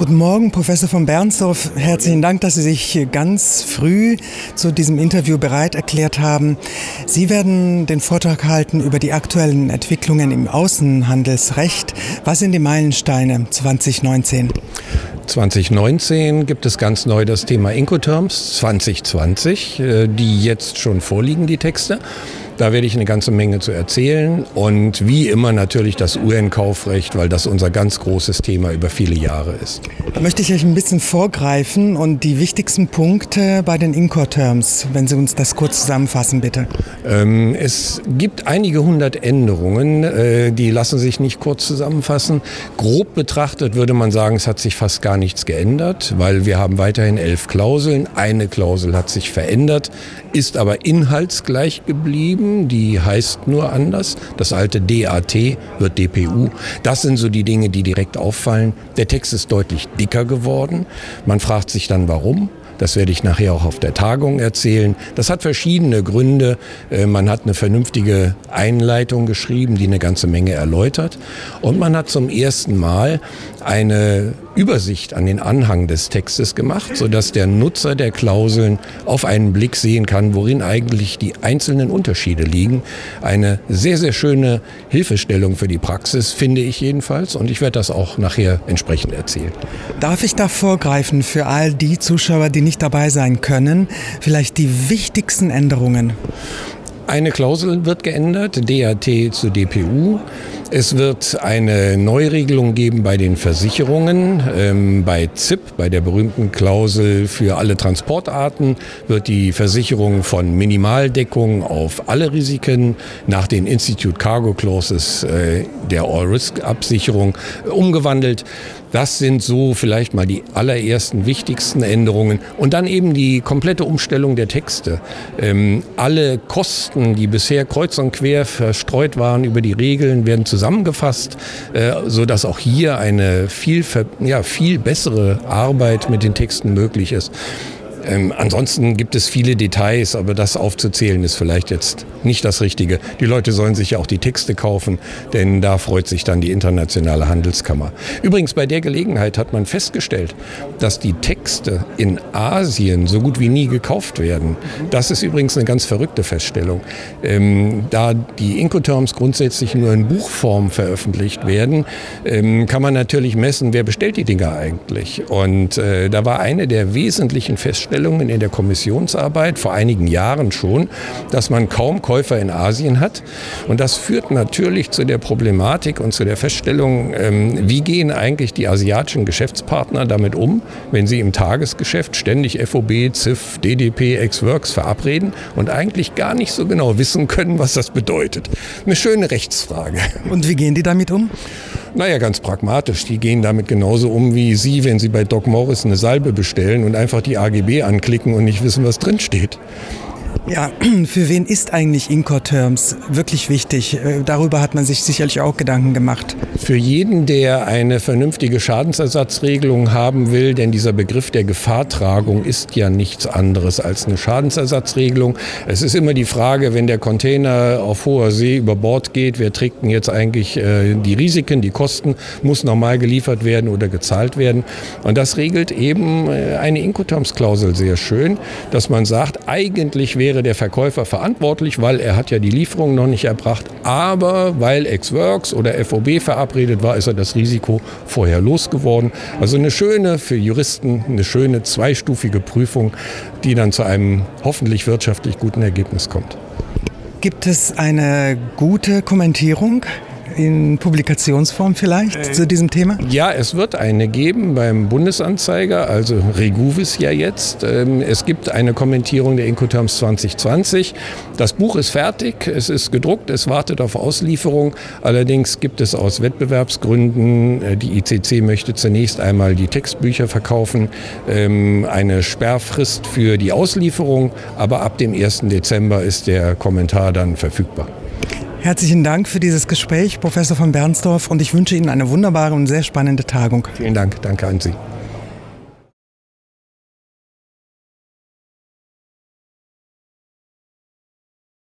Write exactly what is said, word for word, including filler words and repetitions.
Guten Morgen, Professor von Bernstorff. Herzlichen Dank, dass Sie sich ganz früh zu diesem Interview bereit erklärt haben. Sie werden den Vortrag halten über die aktuellen Entwicklungen im Außenhandelsrecht. Was sind die Meilensteine zwanzig neunzehn? zwanzig neunzehn gibt es ganz neu das Thema Incoterms zwanzig zwanzig, die jetzt schon vorliegen, die Texte. Da werde ich eine ganze Menge zu erzählen und wie immer natürlich das U N-Kaufrecht, weil das unser ganz großes Thema über viele Jahre ist. Da möchte ich euch ein bisschen vorgreifen und die wichtigsten Punkte bei den Incoterms, wenn Sie uns das kurz zusammenfassen, bitte. Ähm, es gibt einige hundert Änderungen, äh, die lassen sich nicht kurz zusammenfassen. Grob betrachtet würde man sagen, es hat sich fast gar nichts geändert, weil wir haben weiterhin elf Klauseln. Eine Klausel hat sich verändert, ist aber inhaltsgleich geblieben. Die heißt nur anders. Das alte D A T wird D P U. Das sind so die Dinge, die direkt auffallen. Der Text ist deutlich dicker geworden. Man fragt sich dann, warum. Das werde ich nachher auch auf der Tagung erzählen. Das hat verschiedene Gründe. Man hat eine vernünftige Einleitung geschrieben, die eine ganze Menge erläutert. Und man hat zum ersten Mal eine Übersicht an den Anhang des Textes gemacht, sodass der Nutzer der Klauseln auf einen Blick sehen kann, worin eigentlich die einzelnen Unterschiede liegen. Eine sehr, sehr schöne Hilfestellung für die Praxis, finde ich jedenfalls. Und ich werde das auch nachher entsprechend erzählen. Darf ich da vorgreifen für all die Zuschauer, die nicht dabei sein können, vielleicht die wichtigsten Änderungen? Eine Klausel wird geändert, D A T zu D P U. Es wird eine Neuregelung geben bei den Versicherungen. Ähm, bei Z I P, bei der berühmten Klausel für alle Transportarten, wird die Versicherung von Minimaldeckung auf alle Risiken nach den Institute Cargo Clauses äh, der All-Risk-Absicherung umgewandelt. Das sind so vielleicht mal die allerersten wichtigsten Änderungen. Und dann eben die komplette Umstellung der Texte. Ähm, alle Kosten, die bisher kreuz und quer verstreut waren über die Regeln, werden zusammengefasst, äh, sodass auch hier eine viel, ja, viel bessere Arbeit mit den Texten möglich ist. Ähm, ansonsten gibt es viele Details, aber das aufzuzählen ist vielleicht jetzt nicht das Richtige. Die Leute sollen sich ja auch die Texte kaufen, denn da freut sich dann die Internationale Handelskammer. Übrigens, bei der Gelegenheit hat man festgestellt, dass die Texte in Asien so gut wie nie gekauft werden. Das ist übrigens eine ganz verrückte Feststellung. Ähm, da die Incoterms grundsätzlich nur in Buchform veröffentlicht werden, ähm, kann man natürlich messen, wer bestellt die Dinger eigentlich. Und äh, da war eine der wesentlichen Feststellungen in der Kommissionsarbeit vor einigen Jahren schon, dass man kaum Käufer in Asien hat. Und das führt natürlich zu der Problematik und zu der Feststellung, ähm, wie gehen eigentlich die asiatischen Geschäftspartner damit um, wenn sie im Tagesgeschäft ständig F O B, Z I F, D D P, Ex-Works verabreden und eigentlich gar nicht so genau wissen können, was das bedeutet. Eine schöne Rechtsfrage. Und wie gehen die damit um? Naja, ganz pragmatisch. Die gehen damit genauso um wie Sie, wenn Sie bei Doc Morris eine Salbe bestellen und einfach die A G B anklicken und nicht wissen, was drin steht. Ja, für wen ist eigentlich Incoterms wirklich wichtig? Darüber hat man sich sicherlich auch Gedanken gemacht. Für jeden, der eine vernünftige Schadensersatzregelung haben will, denn dieser Begriff der Gefahrtragung ist ja nichts anderes als eine Schadensersatzregelung. Es ist immer die Frage, wenn der Container auf hoher See über Bord geht, wer trägt denn jetzt eigentlich äh, die Risiken, die Kosten, muss normal geliefert werden oder gezahlt werden. Und das regelt eben äh, eine Incoterms-Klausel sehr schön, dass man sagt, eigentlich wäre der Verkäufer verantwortlich, weil er hat ja die Lieferung noch nicht erbracht, aber weil Ex-Works oder F O B verabredet war, ist er das Risiko vorher losgeworden. Also eine schöne, für Juristen, eine schöne zweistufige Prüfung, die dann zu einem hoffentlich wirtschaftlich guten Ergebnis kommt. Gibt es eine gute Kommentierung in Publikationsform vielleicht äh, zu diesem Thema? Ja, es wird eine geben beim Bundesanzeiger, also Reguvis ja jetzt. Es gibt eine Kommentierung der Incoterms zwanzig zwanzig. Das Buch ist fertig, es ist gedruckt, es wartet auf Auslieferung. Allerdings gibt es aus Wettbewerbsgründen, die I C C möchte zunächst einmal die Textbücher verkaufen, eine Sperrfrist für die Auslieferung, aber ab dem ersten Dezember ist der Kommentar dann verfügbar. Herzlichen Dank für dieses Gespräch, Professor von Bernstorff, und ich wünsche Ihnen eine wunderbare und sehr spannende Tagung. Vielen Dank, danke an Sie.